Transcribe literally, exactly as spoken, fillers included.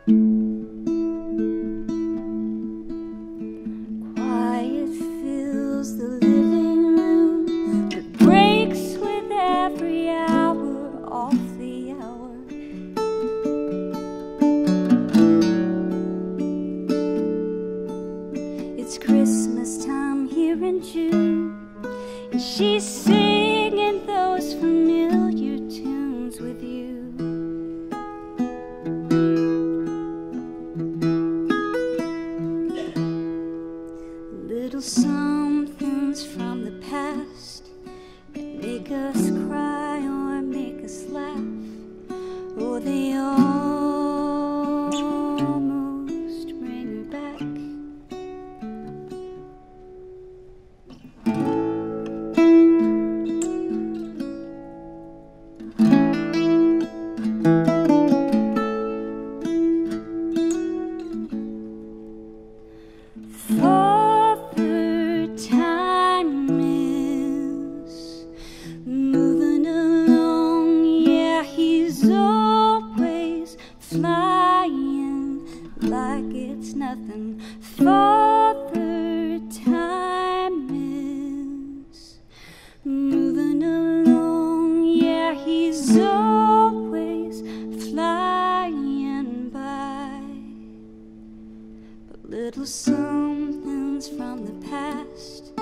Quiet fills the living room, but breaks with every hour off the hour. It's Christmas time here in June, and she's singing those familiar tunes with you. Little somethings from the past that make us cry or make us laugh, or they almost bring her back. Father Time is moving along, yeah, he's always flying like it's nothing. Father Time is moving along, yeah, he's always flying by. But little somethings from the past